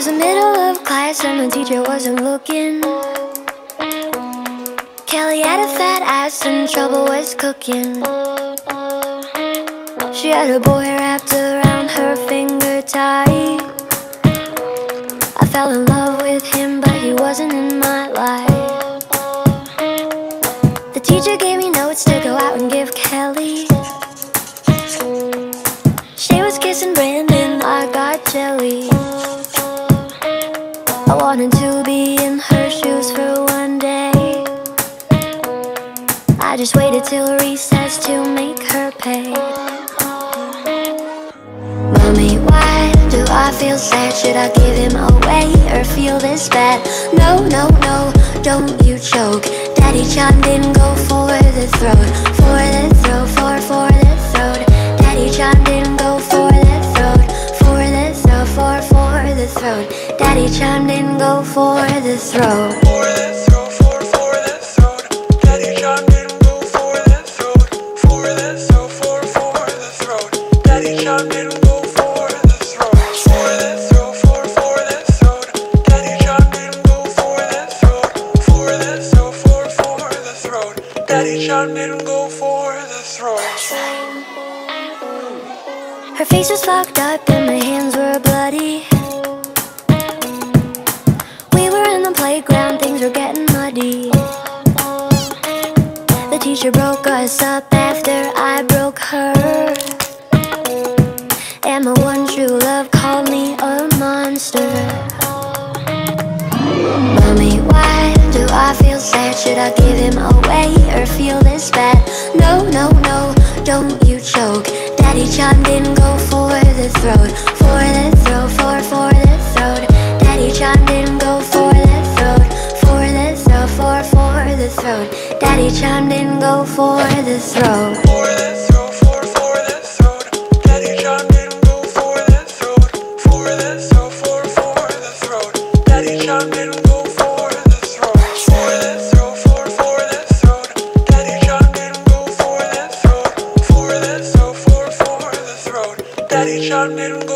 was the middle of class and the teacher wasn't looking. Kelly had a fat ass and trouble was cooking. She had a boy wrapped around her finger tight. I fell in love with him, but he wasn't in my life. The teacher gave me notes to go out and give Kelly. She was kissing Brandon, I got jelly. I wanted to be in her shoes for one day. I just waited till recess to make her pay. Mommy, why do I feel sad? Should I give him away or feel this bad? No, no, no, don't you choke. Daddy chimed in, go for the throat. For the throat, for the throat. Daddy chimed in, go for the throat. For the throat, for the throat. Daddy chimed in, go for the throat. For the throat, for the throat. Daddy chimed in, go for the throat. For the throat, for the throat. Daddy chimed in, go for the throat. For the throat, for the throat. Daddy chimed in, go for the throat. For the throat, for the throat. Daddy chimed in, go for the throat. Her face was fucked up and my hands were bloody. We were in the playground, things were getting muddy. The teacher broke us up after I broke her. And my one true love called me a monster. Mommy, why do I feel sad? Should I give him away or feel this bad? No, no, no, don't you choke. Daddy chimed in, go for the throat. For the throat, for the throat. Daddy chimed in, go for the throat. For the throat, for the throat. Daddy chimed in, go for the throat. For the throat, for the throat. Daddy chimed in, go for the throat. For the throat, for the throat. Daddy chimed in, go for the throat. For the throat, for the throat. Daddy chimed in, go for the throat. For the throat, for the throat. Daddy chimed in, go